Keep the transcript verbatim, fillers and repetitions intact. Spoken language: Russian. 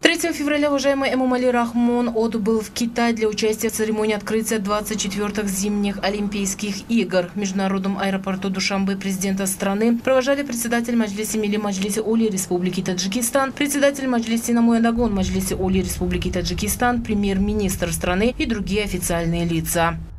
третьего февраля уважаемый Эмомали Рахмон отбыл в Китай для участия в церемонии открытия двадцать четвёртых зимних Олимпийских игр. В международном аэропорту Душанбе президента страны провожали председатель Маджлиси Милли Маджлиси Оли Республики Таджикистан, председатель Маджлиси Намоя Дагон Маджлиси Оли Республики Таджикистан, премьер-министр страны и другие официальные лица.